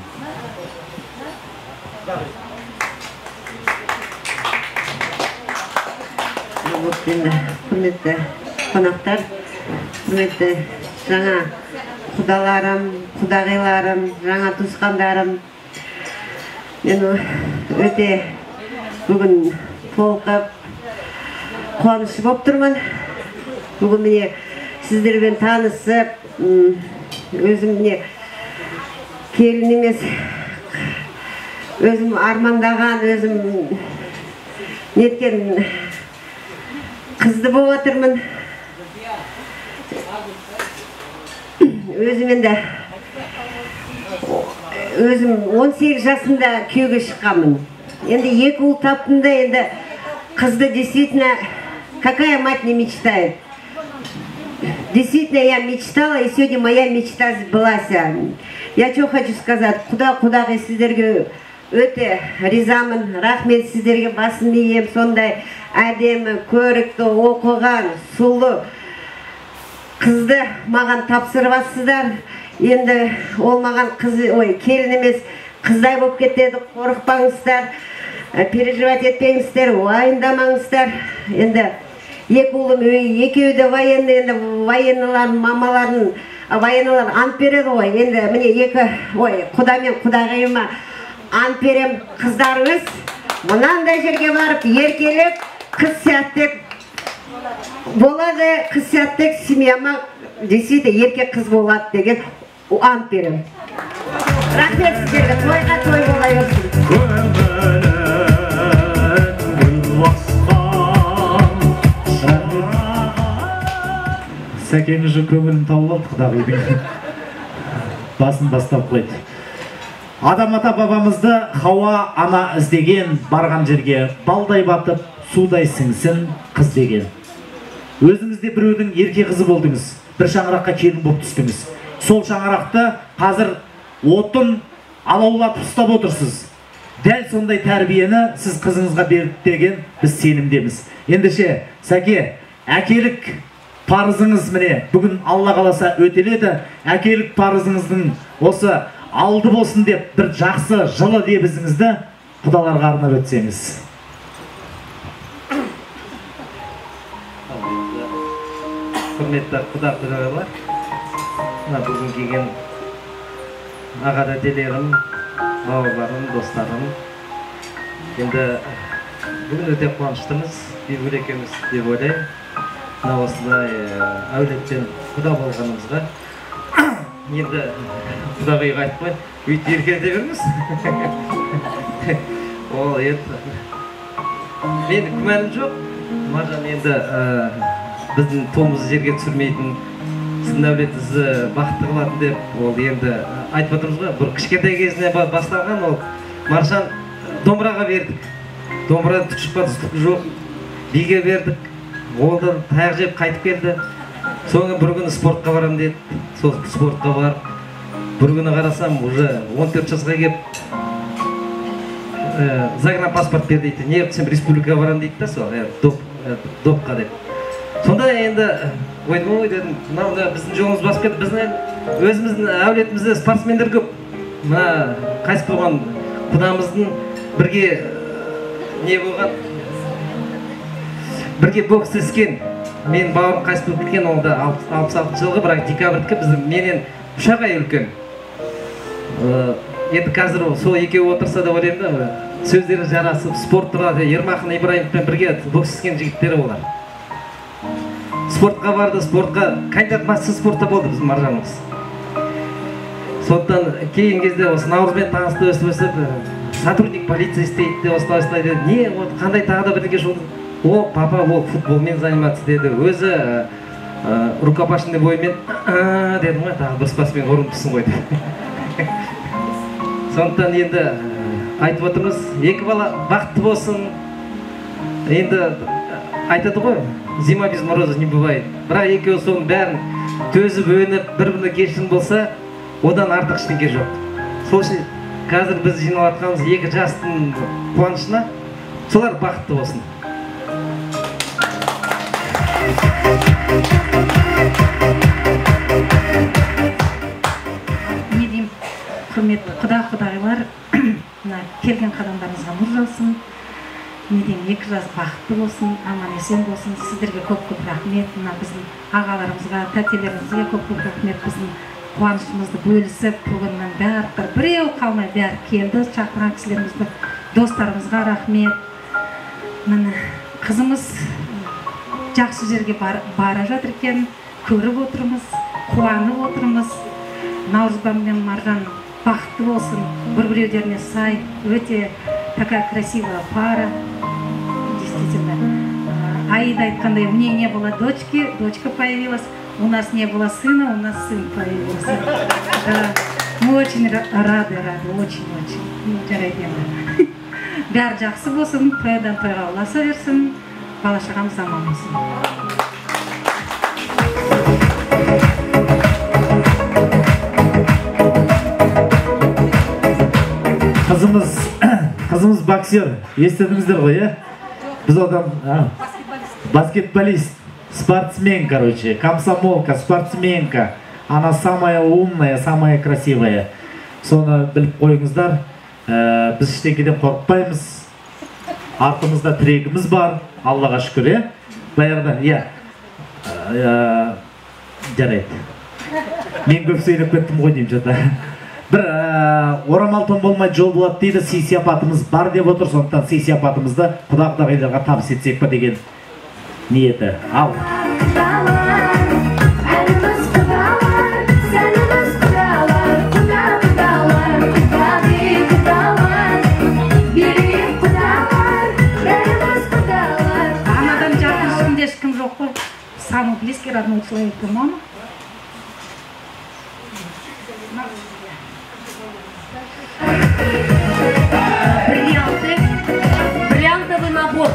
құрметті қонақтар, құрметті жаңа құдаларым, құдағиларым, жаңа туысқандарым, мен өте бүгін толқып, қуанышы болып тұрмын. Бүгін міне сіздермен танысып, өзім міне келін емес, өзім армандаған, өзім неткен қызды болып отырмын. Өзім енді өзім 18 жасында күйеуге шыққанмын. Енді екі ұл таптым да, енді қызды действительно, какая мать не мечтает? Действительно, я мечтала, и сегодня моя мечта сбылась. Я что хочу сказать, құда сіздерге өте ризамын, рахмет сіздерге, басын ием, сондай әдемі, көрікті, оқыған, сұлу қызды маған тапсырбасыздар. Енді ол маған келін емес, қыздай болып кетеді, қорықпаңыздар, переживать етпеңіздер, уайымдамаңыздар. Енді екі ұлым, екеуі де военный, енді военныйлардың мамаларын, военныйлар ант береді ғой. Енді міне екі, құда мен құдағиыма ант берем, қыздарыңыз мынандай жерге барып, еркелеп, қыз сияқты болады, қыз сияқты семьяма действительно еркек қыз болады деген ант берем. Рахмет сіздерге, тойға той бола берсін. Сәкең үшін көңілін тауып алды, құдағидің басын бастап қойды. Адам ата бабамызды Хауа ана іздеген, барған жерге балдай батып, судай сіңсін қыз деген. Өзіңізде біреудің ерке қызы болдыңыз, бір шаңыраққа келін болып түстіңіз. Сол шаңырақты қазір отын алаулатып ұстап отырсыз. Дәл сондай тәрбиені сіз қызыңызға берді деген біз сенімдеміз. Ендеше, Сәке, әкелік парызыңыз міне бүгін Алла қаласа өтеледі. Әкелік парызыңыздың осы алды болсын деп бір жақсы жылы лебізіңізді құдаларға арнап өтсеңіз. Құрметті құда-құдағилар, бүгін келген аға дәделерім, бауырларым, достарым. Енді бүгін өте қуаныштымыз, бейбіл екеуміз деп ойлаймын. Осындай әулеттен құда болғанымызға. Енді құдағиға айтпай, өйтіп еркелете беріңіз. Ол енді менің күмәнім жоқ. Маржан енді біздің туымызды жерге түсірмейтін, сіздің әулетіңізді бақытты қылатын деп, ол енді айтып отырмыз ғой, бір кішкентай кезінен басталған, ол Маржан домбыраға бердік. Домбырада тұшықпа-тұстық жоқ, биге бердік. Олдан таяқ жеп қайтып келді. Соңы бір күні спортқа барам деді. Сол спортқа барып, бір күні қарасам, уже 14 жасқа кеп, загранпаспорт бер дейді. Не сен республикаға барам дейді да, сол, допқа деп. Сонда енді ойдым ғой дедім, біздің жолымыз басып кетті, біздің өзіміздің әулетімізде спортсмендер көп. Мына қайсы болған құдамыздың бірге не болған, бірге бокс іскен. Мен бауырым қайсы болып кеткен, ол да 66 жылғы, бірақ декабрьдікі біздің менен 3 ай үлкен. Енді қазір сол екеуі отырса да ойлаймын да, сөздері жарасып, спорт тұрады, Ермахан Ибраимовпен бірге бокс іскен жігіттері олар. Спортқа барды, спортқа кандидат мастер спортта болды біздің Маржанымыз. Сондықтан кейін кезде осы Наурызбен танысты, өстіп, сотрудник полиция істейді, осылай деді. Не, қандай тағы да бірдеңе жолды? О, папа, ол футболмен заниматься деді. Өзі рукопашный боймен дедім ғой, тағы бір спортсмен орындысын ғой деп. Сондықтан енді айтып отырмыз, екі бала бақытты болсын. Енді айтады ғой, зима без мороза не бывает. Бірақ екеуі соның бәрін төзіп, өніп, бір-біріне кешірім болса, одан артық ештеңе жоқ. Сол үшін қазір біз жиналып жатқанымыз екі жастың қуанышына, солар бақытты болсын. Не деймін, құрметті құда-құдағилар, келген қадамдарыңызға нұр жаусын. неден екі жас бақытты болсын, аман есен болсын. Сіздерге көп-көп рахмет. Мына біздің ағаларымызға, тәтелерімізге көп-көп рахмет. Біздің қуанышымызды бөлісіп, бүгіннің бәрі біреу қалмай бәрі келді. Шақырған кісілерімізді, достарымызға рахмет. Міне қызымыз жақсы жерге бара жатыр екен, көріп отырмыз, қуанып отырмыз. Наурызбан мен Маржан бақытты болсын, бір-біреулеріне сай, өте такая красивая пара, действительно. Аида айткандай, у нее не было дочки, дочка появилась, у нас не было сына, у нас сын появился. Да, мы очень рады, очень-очень. Жарайды енді. Бәрі жақсы болсын, тойдан тойға ұласа берсін, бала-шағамыз аман болсын. Қызымыз боксер, естідіңіздер ғой, біз одан баскетболист, спортсмен, короче, комсомолка, спортсменка, она самая умная, самая красивая. Соны біліп қойыңыздар, біз ештеңеден қорықпаймыз, артымызда тірегіміз бар, Аллаға шүкір, баяғыдан, жарайды. Мен көп сөйлеп кеттім ғой деймін жата. Бір орамал тон болмай жол болады дейді, сый-сияпатымыз бар деп отыр, сондықтан сый-сияпатымызды құда-құдағиларға табыс етсек па деген ниеті. Ал. Анадан жақын ішінде ешкім жоқ қой. Самый близкий родной человек — мама. Бриллиантовый набор.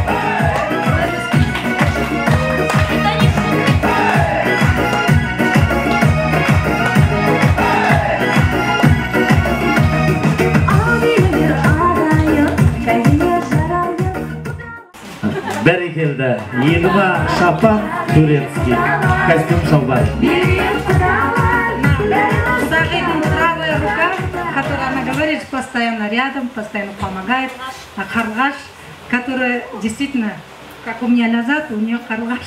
Бәрекелді. Еліма шапан турецкий, костюм шалбар. Правая рука, которая, она говорит, постоянно рядом, постоянно помогает. А Карлгаш, которая действительно, как у меня назад, у нее Карлгаш.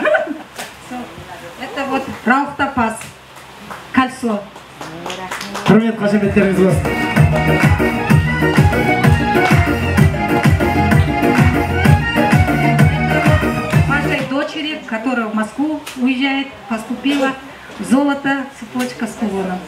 Это вот Рауф Топас, кольцо. Құрмет қошеметтеріңіз болсын. Вашей дочери, которая в Москву уезжает, поступила золото, цепочка с кулоном.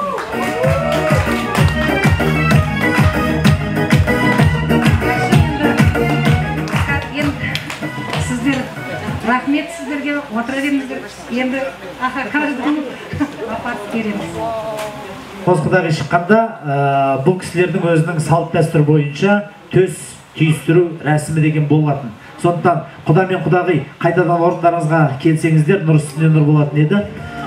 Сіздер рахмет, сіздерге отыра беріңіздер. Енді каждый күн апарып береміз. Қос құдағи шыққанда, бұл кісілердің өзінің салт дәстүр бойынша төс түйістіру рәсімі деген болатын. Сондықтан құда мен құдағи қайтадан орындарыңызға келсеңіздер, нұр үстіне нұр болатын еді.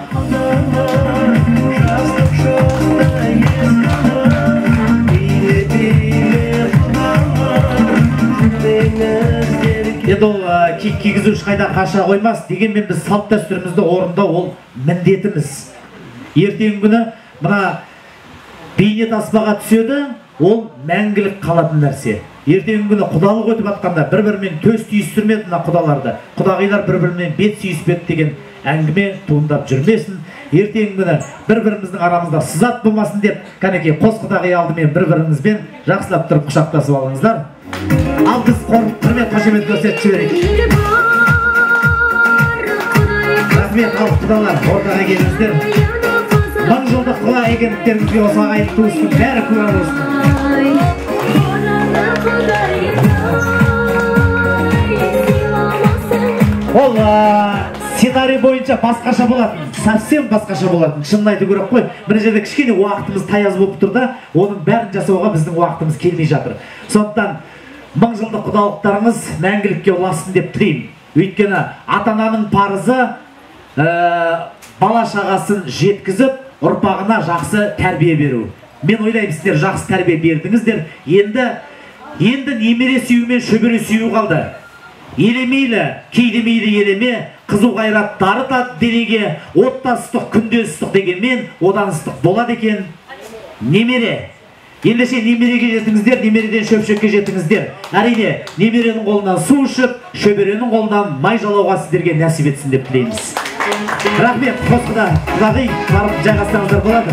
Енді ол кигізуші қайдан қаша қоймас, дегенмен біз салт дәстүрімізді орындау ол міндетіміз. Ертеңгі күні мына бейнет аспаға түседі, ол мәңгілік қалатын нәрсе. Ертеңгі күні құдалық өтіп атқанда бір-бірімен төс түйістірмеді мына құдаларды. Құдағилар бір-бірімен бет сүйіспеді деген әңгіме туындап жүрмесін. Ертеңгі күні бір-біріміздің арамызда сызат болмасын деп, кәнекей қос құдағи алдымен бір-бірімізбен жақсылап тұрып құшақтасып алыңыздар. Ал біз құрмет қошемет көрсетіп жіберейік. Рахмет, ал құдалар, ортаға келіңіздер. Мың жылдық құда екендіктеріңізге осы ағайын туыстың бәрі куә болсын. Ол сценарий бойынша басқаша болатын, совсем басқаша болатын. Шынын айту керек қой, бір жерде кішкене уақытымыз таяз болып тұр да, оның бәрін жасауға біздің уақытымыз келмей жатыр. Сондықтан мың жылдық құдалықтарыңыз мәңгілікке ұласын деп тілеймін. Өйткені ата-ананың парызы бала шағасын жеткізіп, ұрпағына жақсы тәрбие беру. Мен ойлаймын, сіздер жақсы тәрбие бердіңіздер. Енді немере сүю мен шөбере сүю қалды. Елемейлі, кейде мейлі елеме, қызу қайрат дарытады денеге, отта ыстық, күнде ыстық дегенмен, одан ыстық болады екен немере. Ендеше немереге жетіңіздер, немереден шөпшекке жетіңіздер. Әрине, немеренің қолынан су ішіп, шөберенің қолынан май жалауға сіздерге нәсіп етсін деп тілейміз. Рахмет, қосқыда, құдағи, барып жайғастырыңыздар болады.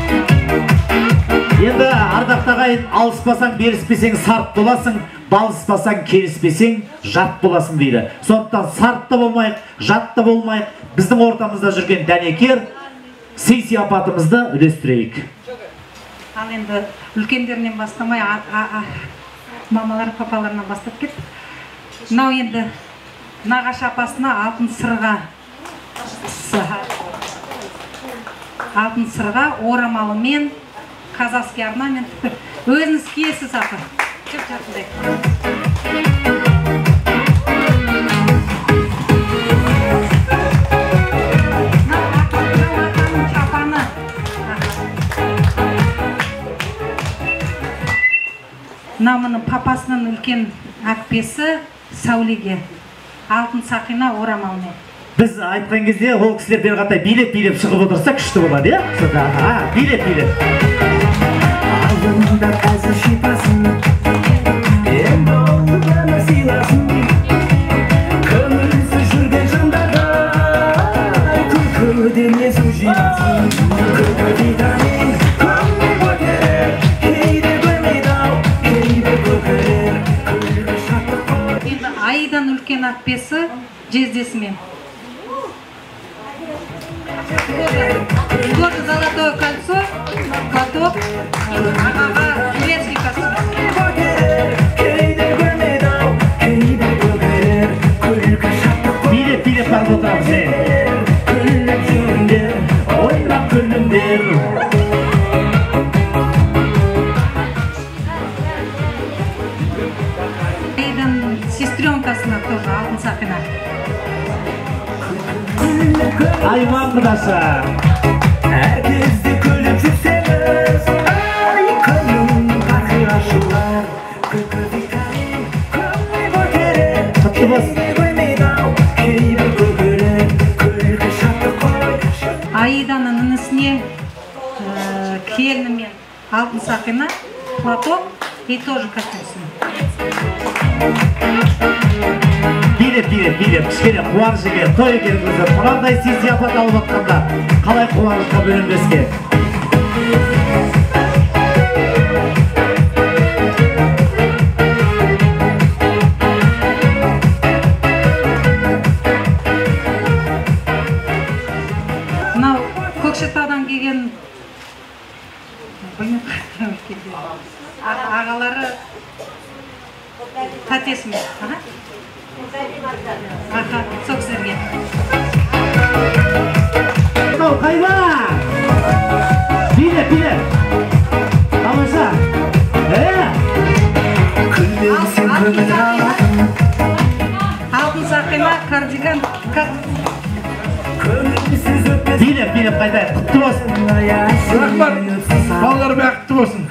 Енді ардақты ағайын, алыспасаң, беріспесең сарт боласың, балыспасаң, келіспесең жат боласың дейді. Сондықтан сарт та болмайық, жат та болмайық, біздің ортамызда жүрген дәнекер сый-сияпатымызды үлестірейік. Ал енді үлкендерінен бастамай, мамалар, папаларынан бастап кеттік. Мынау енді нағашы апасына алтын сырға орамалымен, казахский орнамент. Өзіңіз киесіз апа. Намының папасының үлкен әкпесі Сәулеге, алтын сақина орамалмен. Біз айтқан кезде ол кісілер бері қаратай билеп шығып отырса күшті болады, иә? Билеп. Айында қазір шипасын, енді олды ғана сыйласын, көңілсіз жүрген жандарға күлкіден езу жинасын, күлкі витамин көңіл көтерер, кейде көрмейді ау, кейде көкірер, күлкі шаттық қой. Енді Айдан үлкен әкпесі жездесімен. Тоже золотое кольцо, платок, ағаға турецкий костюм. Билеп барып отырамыз, күліп жүріңдер, ойнап күліңдер. Айдан сестренкасына тоже алтын сақина. Айман құдашы. Әркезде күліп жүрсеңіз, күннің қарқы ашылар, күлкі витамин көңіл көтерер, кейде көрмейді ау, кейде көкірер, күлкі шаттық қой. Айданың інісіне келінімен алтын сақина, платок и тоже костюм. Билеп, кішкене қуаныш екен, той екен өзі. Мынандай сый-сияпат алып атқанда, қалай қуанышқа бөленбеске. Мынау Көкшетаудан келген ағалары тәтесімен. Аха, sok сізге. Қайда? Билеп. Тамаша. Алтын сақина, кардиган. Билеп қайда. Құтты болсын. Рахмат. Балалар бақытты болсын.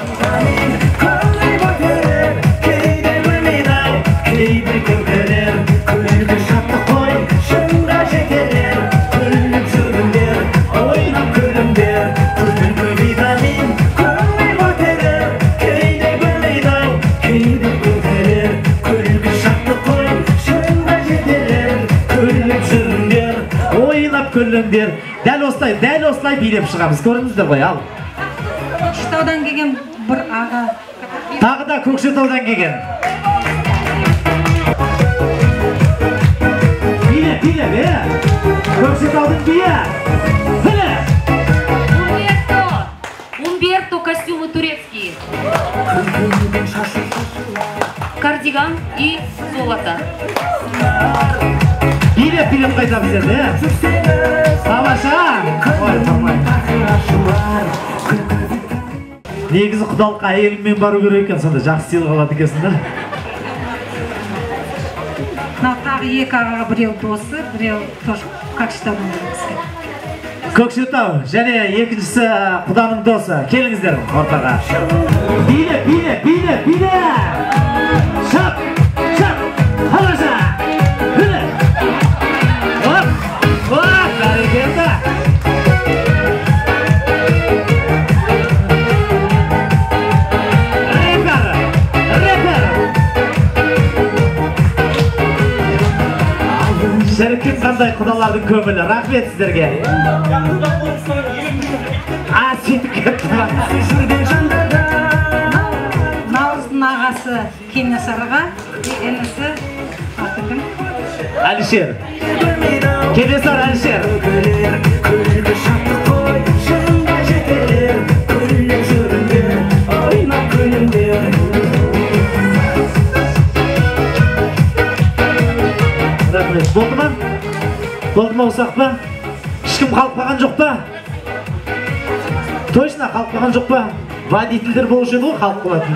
Кейде көкірер, күлкі шаттық қой, шыңға жетелер, күліп жүріңдер, ойнап күліңдер, күлкі витамин көңіл көтерер, кейде көрмейді ау, кейде көтерер, күлкі шаттық қой, шыңға жетелер, күліп жүріңдер, ойнап күліңдер. Дәл осылай билеп шығамыз, көріңіздер ғой, ал. Көкшетаудан келген бір аға. Тағы да Көкшетаудан келген. Билеп, Көкшетаудың бие. Умберто костюмы турецкие. Кардиган и золото. Билеп қайта біздерді. Тамаша. Негізі құдалыққа әйеліңмен бару керек екен, сонда жақсы сыйлық алады екенсіңдер. Тағы екі ағаға біреу досы, біреу тоже Көкшетаудан келген. Көкшетау және екіншісі құданың досы. Келіңіздер ортаға. Билеп. Шап. Тамаша. Бәрекелді. Шіркін қандай құдалардың көңілі. Рахмет сіздерге. Сөйтіп кетті ма? Наурыздың ағасы Кенесарыға, енесі аты кім? Әлішер. Кенесар Әлішер. Болды ма? Болды ма ұсақ па? Ешкім қалып қалған жоқ па? Точно қалып қалған жоқ па? Водительдер болушы еді ғой қалып қалатын.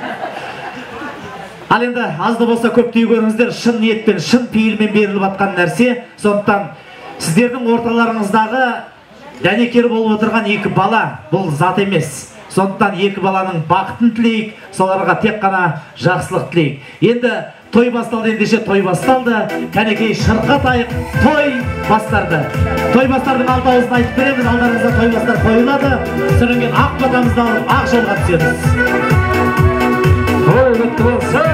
Ал енді азды болса көптей көріңіздер, шын ниетпен, шын пейілмен беріліп атқан нәрсе. Сондықтан сіздердің орталарыңыздағы дәнекер болып отырған екі бала бұл зат емес. Сондықтан екі баланың бақытын тілейік, соларға тек қана жақсылық тілейік. Енді той басталды, ендеше той басталды. Кәнекей шырқатайық, той бастарды. Той бастардың алты ауызын айтып береміз, алдарыңызда той бастар қойылады. Сүрінген ақ батамызды алып, ақ жолға түсеміз. Той өтті болсын.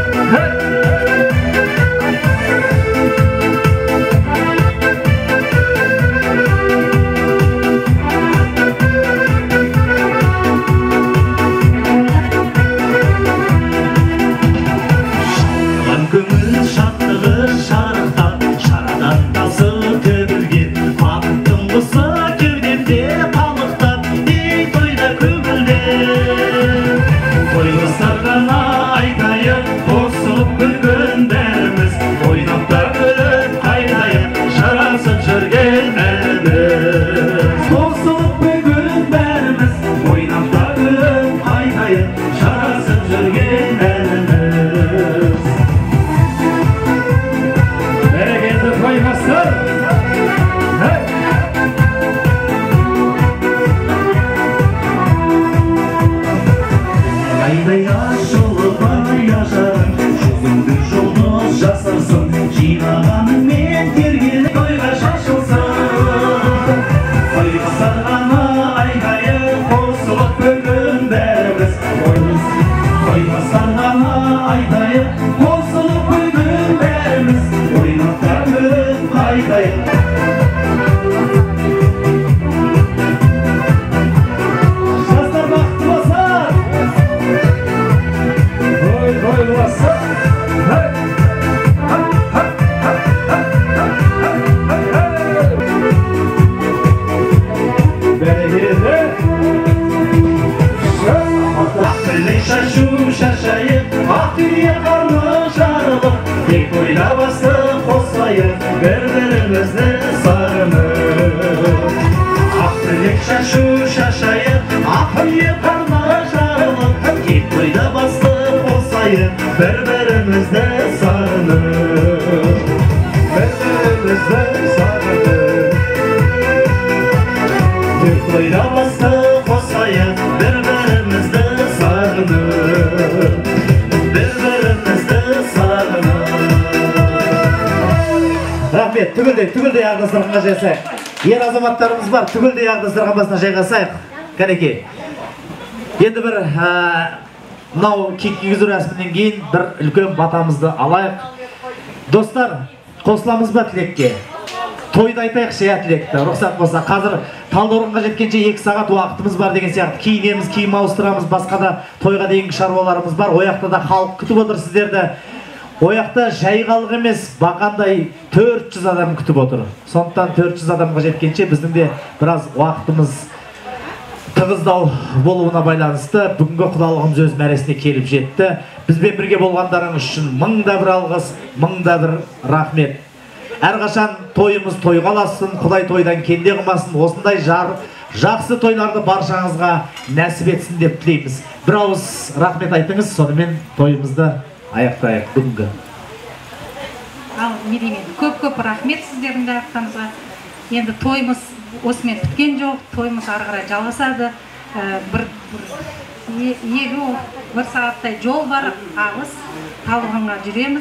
Түгілдей ағдастырғанға жайғасайық. Ер азаматтарымыз бар, түгілдей ағдастырған басына жайғасайық. Кәнеке. Енді бір мынау киік кигізу рәсімінен кейін бір үлкен батамызды алайық. Достар, қосыламыз ба тілекке? Тойды айтайық шая тілекті. Рұқсат болса, қазір Талдықорғанға жеткенше 2 сағат уақытымыз бар деген сияқты. Киінеміз, киім ауыстырамыз, басқа да тойға дейінгі шаруаларымыз бар. Ояқта да халық күтіп отыр сіздерді. Ояқта жайғалық емес, бақандай 400 адам күтіп отыр. Сондықтан 400 адамға жеткенше біздің де біраз уақытымыз тығыздау болуына байланысты бүгінгі құдалығымыз өз мәресіне келіп жетті. Бізбен бірге болғандарыңыз үшін мыңда бір алғыс, мыңда бір рахмет. Әрқашан тойымыз той қаласын, Құдай тойдан кенде қылмасын. Осындай жақсы тойларды баршаңызға нәсіп етсін деп тілейміз. Бір ауыз рахмет айтыңыз, сонымен тойымызды аяқтайық бүгінгі. Ал не деймін, көп рахмет сіздердің де аяқтарыңызға. Енді тойымыз осымен біткен жоқ, тойымыз ары қарай жалғасады. Бір сағаттай жол бар, алыс, Талдықорғанға жүреміз.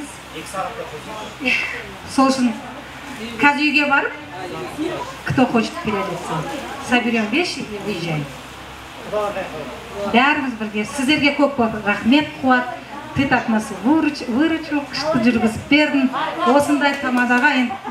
Сол үшін қазір үйге барып, кто хочет переодеться, соберем вещи и выезжаем. Бәріміз бірге. Сіздерге көп рахмет, қуат. титакмасы выручил, кышты жүргізіп бердім. Осындай тамадаға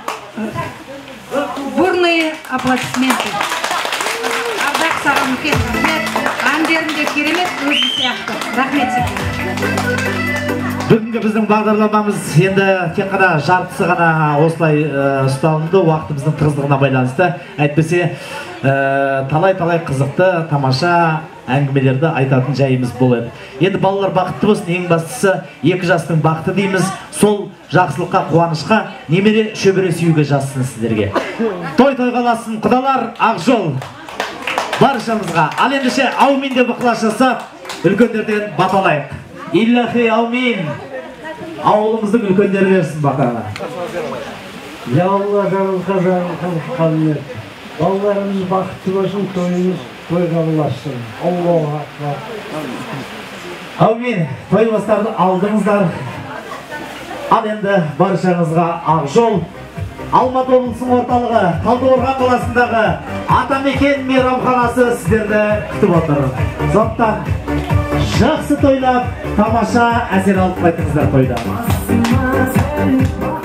бурные аплодисменты. Ардақ саған үлкен рахмет. Әндерінде керемет өзі сияқты. Рахмет сізге. Бүгінгі біздің бағдарламамыз енді тек қана жартысы ғана осылай ұсталынды, уақытымыздың тығыздығына байланысты. Әйтпесе талай қызықты, тамаша әңгімелерді айтатын жайымыз болады. Енді балалар бақытты болсын, ең бастысы 2 жастың бақыты дейміз. Сол жақсылыққа, қуанышқа, немере шөбере сүюге жазсын сіздерге. Той қаласын, құдалар, ақ жол баршамызға. Ал ендіше аумин деп ықылас жасап, үлкендерден баталайық. Иллахи аумин. Ауылымыздың үлкендері берсін батаға. Я Алла жарылқан қалмет. Балаларымыз бақытты болсын, тойымыз тойға ұлассын. Аллаху акбар. Аумин. Тойымыздарды алдыңыздар. Ал енді баршаңызға ақ жол. Алматы облысының орталығы, Талдықорған қаласындағы Атамекен мейрамханасы сіздерді күтіп отыр. Сондықтан жақсы тойлап, тамаша әсер алып қайтыңыздар тойда.